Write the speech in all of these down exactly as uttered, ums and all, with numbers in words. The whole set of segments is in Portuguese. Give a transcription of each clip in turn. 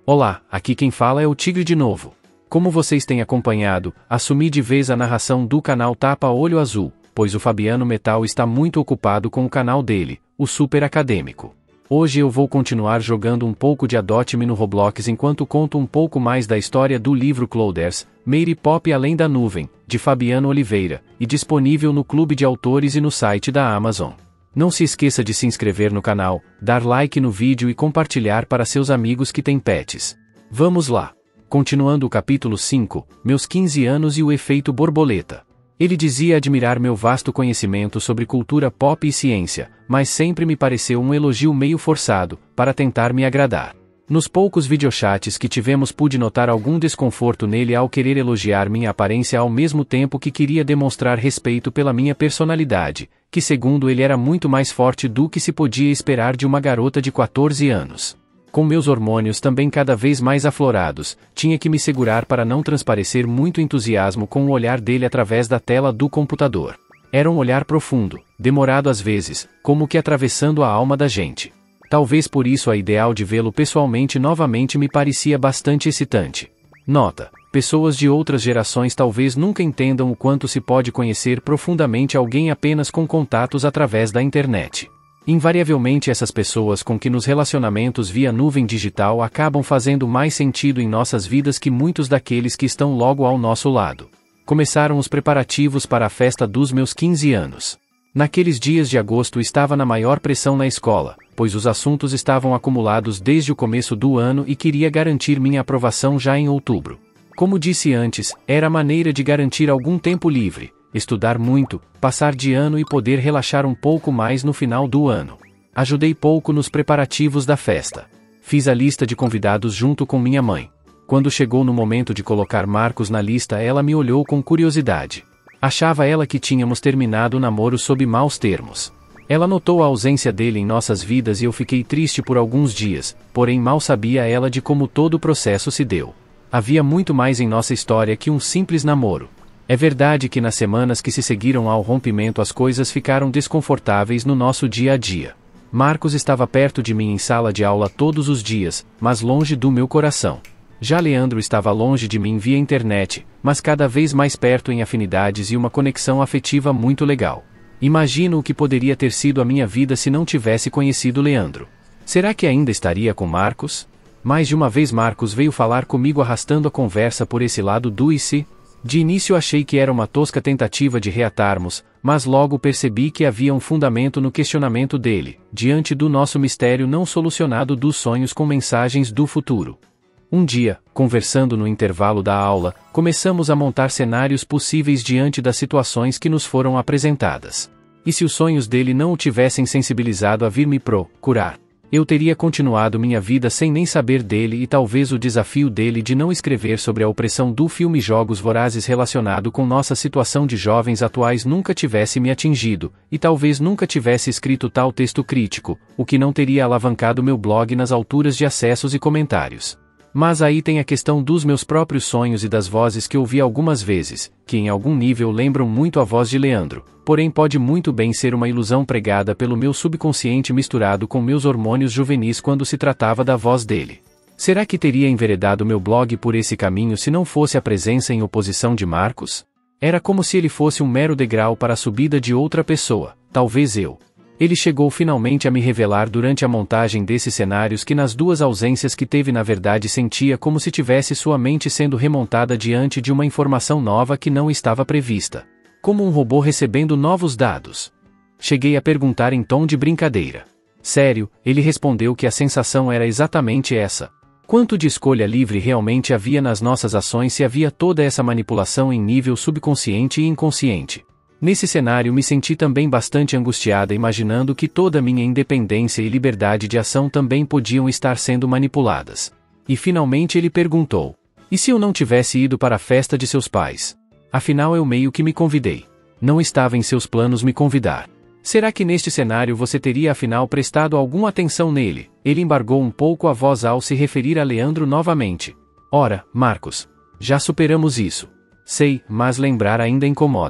Olá, aqui quem fala é o Tigre de novo. Como vocês têm acompanhado, assumi de vez a narração do canal Tapa Olho Azul, pois o Fabiano Metal está muito ocupado com o canal dele, o Super Acadêmico. Hoje eu vou continuar jogando um pouco de Adote-me no Roblox enquanto conto um pouco mais da história do livro Clouders, Mary Pop Além da Nuvem, de Fabiano Oliveira, e disponível no Clube de Autores e no site da Amazon. Não se esqueça de se inscrever no canal, dar like no vídeo e compartilhar para seus amigos que têm pets. Vamos lá! Continuando o capítulo cinco, meus quinze anos e o efeito borboleta. Ele dizia admirar meu vasto conhecimento sobre cultura pop e ciência, mas sempre me pareceu um elogio meio forçado, para tentar me agradar. Nos poucos videochats que tivemos pude notar algum desconforto nele ao querer elogiar minha aparência ao mesmo tempo que queria demonstrar respeito pela minha personalidade, que segundo ele era muito mais forte do que se podia esperar de uma garota de quatorze anos. Com meus hormônios também cada vez mais aflorados, tinha que me segurar para não transparecer muito entusiasmo com o olhar dele através da tela do computador. Era um olhar profundo, demorado às vezes, como que atravessando a alma da gente. Talvez por isso a ideal de vê-lo pessoalmente novamente me parecia bastante excitante. Nota: pessoas de outras gerações talvez nunca entendam o quanto se pode conhecer profundamente alguém apenas com contatos através da internet. Invariavelmente essas pessoas com que nos relacionamentos via nuvem digital acabam fazendo mais sentido em nossas vidas que muitos daqueles que estão logo ao nosso lado. Começaram os preparativos para a festa dos meus quinze anos. Naqueles dias de agosto estava na maior pressão na escola, pois os assuntos estavam acumulados desde o começo do ano e queria garantir minha aprovação já em outubro. Como disse antes, era a maneira de garantir algum tempo livre, estudar muito, passar de ano e poder relaxar um pouco mais no final do ano. Ajudei pouco nos preparativos da festa. Fiz a lista de convidados junto com minha mãe. Quando chegou no momento de colocar Marcos na lista, ela me olhou com curiosidade. Achava ela que tínhamos terminado o namoro sob maus termos. Ela notou a ausência dele em nossas vidas e eu fiquei triste por alguns dias, porém mal sabia ela de como todo o processo se deu. Havia muito mais em nossa história que um simples namoro. É verdade que nas semanas que se seguiram ao rompimento as coisas ficaram desconfortáveis no nosso dia a dia. Marcos estava perto de mim em sala de aula todos os dias, mas longe do meu coração. Já Leandro estava longe de mim via internet, mas cada vez mais perto em afinidades e uma conexão afetiva muito legal. Imagino o que poderia ter sido a minha vida se não tivesse conhecido Leandro. Será que ainda estaria com Marcos? Mais de uma vez Marcos veio falar comigo arrastando a conversa por esse lado do e se. De início achei que era uma tosca tentativa de reatarmos, mas logo percebi que havia um fundamento no questionamento dele, diante do nosso mistério não solucionado dos sonhos com mensagens do futuro. Um dia, conversando no intervalo da aula, começamos a montar cenários possíveis diante das situações que nos foram apresentadas. E se os sonhos dele não o tivessem sensibilizado a vir me procurar? Eu teria continuado minha vida sem nem saber dele e talvez o desafio dele de não escrever sobre a opressão do filme Jogos Vorazes relacionado com nossa situação de jovens atuais nunca tivesse me atingido, e talvez nunca tivesse escrito tal texto crítico, o que não teria alavancado meu blog nas alturas de acessos e comentários. Mas aí tem a questão dos meus próprios sonhos e das vozes que ouvi algumas vezes, que em algum nível lembram muito a voz de Leandro, porém pode muito bem ser uma ilusão pregada pelo meu subconsciente misturado com meus hormônios juvenis quando se tratava da voz dele. Será que teria enveredado meu blog por esse caminho se não fosse a presença em oposição de Marcos? Era como se ele fosse um mero degrau para a subida de outra pessoa, talvez eu. Ele chegou finalmente a me revelar durante a montagem desses cenários que nas duas ausências que teve na verdade sentia como se tivesse sua mente sendo remontada diante de uma informação nova que não estava prevista. Como um robô recebendo novos dados. Cheguei a perguntar em tom de brincadeira. Sério, ele respondeu que a sensação era exatamente essa. Quanto de escolha livre realmente havia nas nossas ações se havia toda essa manipulação em nível subconsciente e inconsciente? Nesse cenário me senti também bastante angustiada imaginando que toda minha independência e liberdade de ação também podiam estar sendo manipuladas. E finalmente ele perguntou: e se eu não tivesse ido para a festa de seus pais? Afinal eu meio que me convidei. Não estava em seus planos me convidar. Será que neste cenário você teria afinal prestado alguma atenção nele? Ele embargou um pouco a voz ao se referir a Leandro novamente. Ora, Marcos, já superamos isso. Sei, mas lembrar ainda incomoda.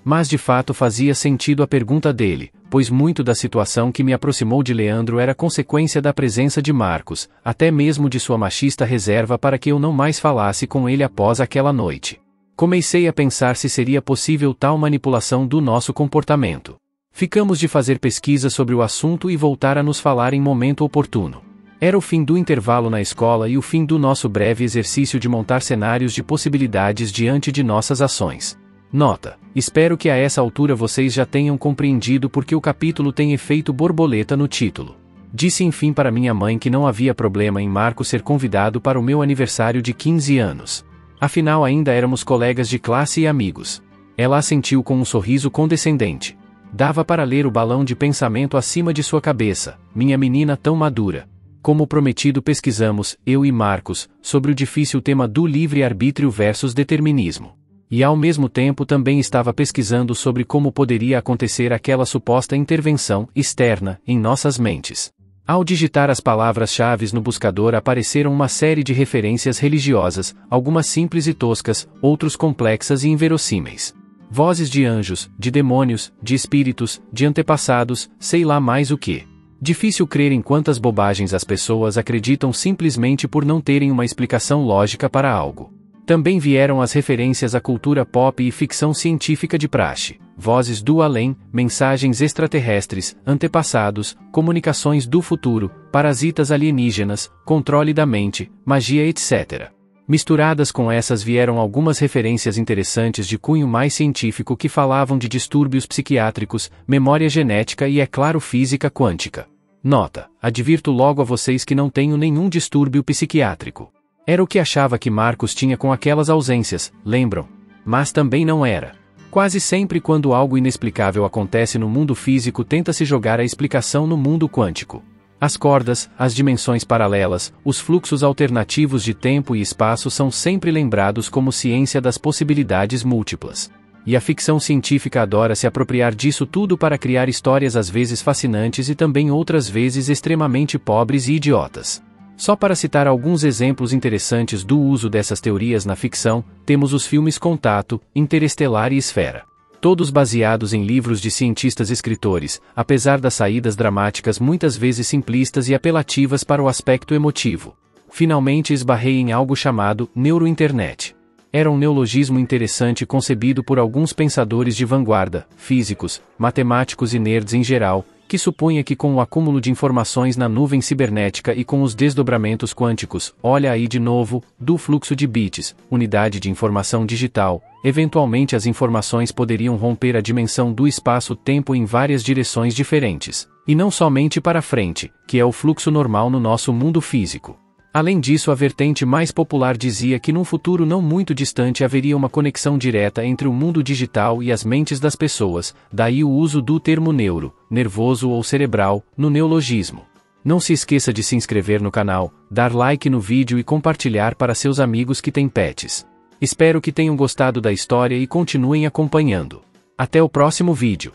Mas de fato fazia sentido a pergunta dele, pois muito da situação que me aproximou de Leandro era consequência da presença de Marcos, até mesmo de sua machista reserva para que eu não mais falasse com ele após aquela noite. Comecei a pensar se seria possível tal manipulação do nosso comportamento. Ficamos de fazer pesquisa sobre o assunto e voltar a nos falar em momento oportuno. Era o fim do intervalo na escola e o fim do nosso breve exercício de montar cenários de possibilidades diante de nossas ações. Nota: espero que a essa altura vocês já tenham compreendido porque o capítulo tem efeito borboleta no título. Disse enfim para minha mãe que não havia problema em Marco ser convidado para o meu aniversário de quinze anos. Afinal ainda éramos colegas de classe e amigos. Ela assentiu com um sorriso condescendente. Dava para ler o balão de pensamento acima de sua cabeça, minha menina tão madura. Como prometido pesquisamos, eu e Marcos, sobre o difícil tema do livre-arbítrio versus determinismo. E ao mesmo tempo também estava pesquisando sobre como poderia acontecer aquela suposta intervenção externa em nossas mentes. Ao digitar as palavras-chave no buscador apareceram uma série de referências religiosas, algumas simples e toscas, outras complexas e inverossímeis. Vozes de anjos, de demônios, de espíritos, de antepassados, sei lá mais o que. Difícil crer em quantas bobagens as pessoas acreditam simplesmente por não terem uma explicação lógica para algo. Também vieram as referências à cultura pop e ficção científica de praxe, vozes do além, mensagens extraterrestres, antepassados, comunicações do futuro, parasitas alienígenas, controle da mente, magia etcétera. Misturadas com essas vieram algumas referências interessantes de cunho mais científico que falavam de distúrbios psiquiátricos, memória genética e, é claro, física quântica. Nota: advirto logo a vocês que não tenho nenhum distúrbio psiquiátrico. Era o que achava que Marcos tinha com aquelas ausências, lembram? Mas também não era. Quase sempre quando algo inexplicável acontece no mundo físico tenta-se jogar a explicação no mundo quântico. As cordas, as dimensões paralelas, os fluxos alternativos de tempo e espaço são sempre lembrados como ciência das possibilidades múltiplas. E a ficção científica adora se apropriar disso tudo para criar histórias às vezes fascinantes e também outras vezes extremamente pobres e idiotas. Só para citar alguns exemplos interessantes do uso dessas teorias na ficção, temos os filmes Contato, Interestelar e Esfera. Todos baseados em livros de cientistas escritores, apesar das saídas dramáticas muitas vezes simplistas e apelativas para o aspecto emotivo. Finalmente esbarrei em algo chamado neurointernet. Era um neologismo interessante concebido por alguns pensadores de vanguarda, físicos, matemáticos e nerds em geral, que supunha que com o acúmulo de informações na nuvem cibernética e com os desdobramentos quânticos, olha aí de novo, do fluxo de bits, unidade de informação digital, eventualmente as informações poderiam romper a dimensão do espaço-tempo em várias direções diferentes, e não somente para frente, que é o fluxo normal no nosso mundo físico. Além disso, a vertente mais popular dizia que num futuro não muito distante haveria uma conexão direta entre o mundo digital e as mentes das pessoas, daí o uso do termo neuro, nervoso ou cerebral, no neologismo. Não se esqueça de se inscrever no canal, dar like no vídeo e compartilhar para seus amigos que têm pets. Espero que tenham gostado da história e continuem acompanhando. Até o próximo vídeo.